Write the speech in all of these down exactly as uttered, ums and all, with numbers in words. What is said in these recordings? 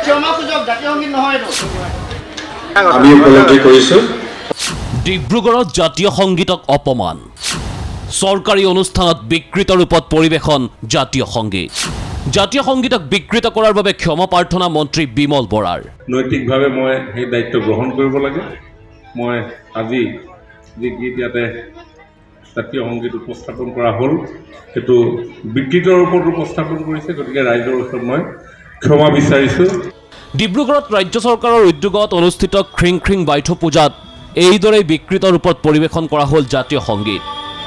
আমি উপলব্ধি কৰিছো ডিব্ৰুগড়ত জাতীয় সংগীতক অপমান সৰকাৰি অনুষ্ঠানত বিকৃত ৰূপত পৰিবেশন জাতীয় সংগীত জাতীয় সংগীতক বিকৃত কৰাৰ বাবে ক্ষমা প্ৰাৰ্থনা মন্ত্ৰী বিমল বৰাৰ নৈতিকভাৱে মই এই দায়িত্ব গ্ৰহণ কৰিব লাগে মই আজি যি গীত ইয়াতে জাতীয় সংগীত উপস্থাপন কৰা হ'ল সেইটো বিকৃত ৰূপত উপস্থাপন কৰিছে গতিকে ৰাইজৰ ওচৰত মই ক্ষমা বিচাৰিছো ডিব্ৰুগড়ত ৰাজ্য চৰকাৰৰ উদ্যোগত অনুষ্ঠিত খ্ৰিং খ্ৰিং বাইথ পূজাত এইদৰে বিকৃত ৰূপত পৰিবেশন কৰা হ'ল জাতীয় সংগীত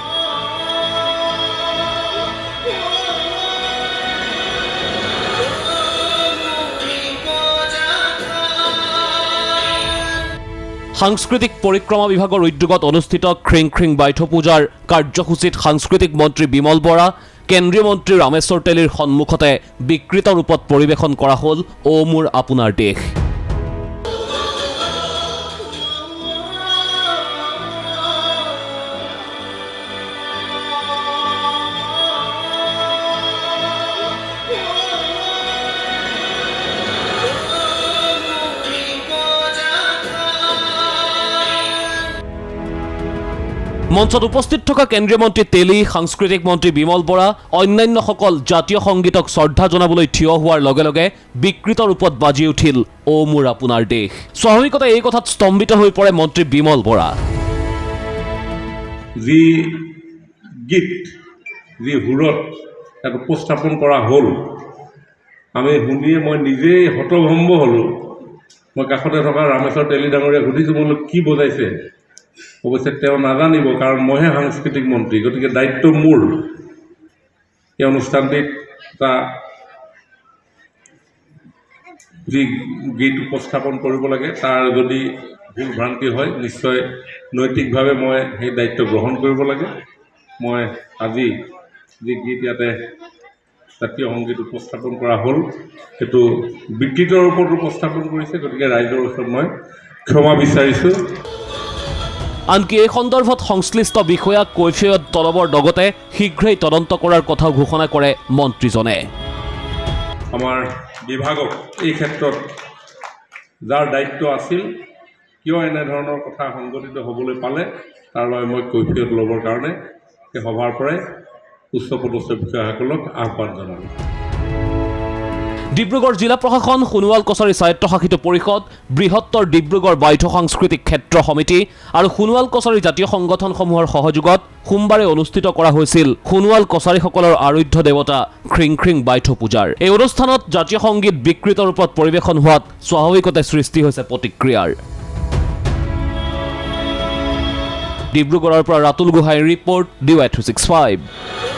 সাংস্কৃতিক পৰিক্ৰমা বিভাগৰ উদ্যোগত অনুষ্ঠিত খ্ৰিং খ্ৰিং বাইথ পূজাৰ কাৰ্যসূচীত সাংস্কৃতিক মন্ত্ৰী বিমল বৰা কেন্দ্ৰীয় মন্ত্ৰী ৰামেশ্বৰ তেলীৰ সন্মুখতে বিকৃত ৰূপত পৰিবেশন কৰা হ'ল ও মোৰ আপোনাৰ দেশ মঞ্চত উপস্থিত থকা কেন্দ্ৰীয় মন্ত্ৰী তেলী সাংস্কৃতিক মন্ত্ৰী বিমল বৰা অন্যান্য সকল জাতীয় সংগীতক শ্ৰদ্ধা জনাবলৈ থিয় হোৱাৰ লগে লগে বিকৃত ৰূপত বাজি উঠিল ও মোৰ আপোনাৰ দেশ স্বাভাৱিকতে এই কথাত স্তম্ভিত হৈ পৰে মন্ত্ৰী বিমল বৰা যি গীত যি হুৰত তাক উপস্থাপন কৰা হ'ল আমি শুনিয়ে মই নিজেই হতভম্ব হ'লোঁ মই কাষতে থকা ৰামেশ্বৰ তেলী ডাঙৰীয়াক সুধিছোঁ বোলো কি বজাইছে অৱশ্যে তেওঁ নাজানিব কাৰণ মইহে সাংস্কৃতিক মন্ত্ৰী গতিকে দায়িত্ব মোৰ এই অনুষ্ঠানটিত এটা যি গীত উপস্থাপন কৰিব লাগে তাৰ যদি ভুল ভ্ৰান্তি হয় নিশ্চয় নৈতিকভাৱে মই সেই দায়িত্ব গ্ৰহণ কৰিব লাগে মই আজি যি গীত ইয়াতে জাতীয় সংগীত উপস্থাপন কৰা হ'ল সেইটো বিকৃত ৰূপত উপস্থাপন কৰিছে গতিকে ৰাইজৰ ওচৰত মই ক্ষমা বিচাৰিছোঁ আনকি এই সন্দৰ্ভত সংশ্লিষ্ট বিষয়াক কৈফিয়ত তলবৰ লগতে শীঘ্ৰেই তদন্ত কৰাৰ কথা ঘোষণা কৰে মন্ত্ৰীজনে আমাৰ বিভাগক এই ক্ষেত্ৰত যাৰ দায়িত্ব আছিল কিয় এনে ধৰণৰ কথা সংঘটিত হ'বলৈ পালে তাৰ বাবে মই কৈফিয়ত ল'বৰ কাৰণে এই সভাৰ পৰাই উচ্চপদস্থ বিষয়াসকলক আহ্বান জনালোঁ ডিব্ৰুগড় জিলা প্ৰশাসন সোণোৱাল কছাৰী স্বায়ত্তশাসিত পৰিষদ বৃহত্তৰ ডিব্ৰুগড় বাইথ সাংস্কৃতিক ক্ষেত্ৰ সমিতি আৰু সোণোৱাল কছাৰী জাতীয় সংগঠনসমূহৰ সহযোগত সোমবাৰে অনুষ্ঠিত কৰা হৈছিল সোণোৱাল কছাৰীসকলৰ আৰাধ্য দেৱতা খ্ৰিং খ্ৰিং বাইথ পূজাৰ এই অনুষ্ঠানত জাতীয় সংগীত বিকৃত ৰূপত পৰিবেশন হোৱাত স্বাভাৱিকতে সৃষ্টি হৈছে প্ৰতিক্ৰিয়াৰ ডিব্ৰুগড়ৰ পৰা ৰাতুল গোহাঁইৰ report D Y three six five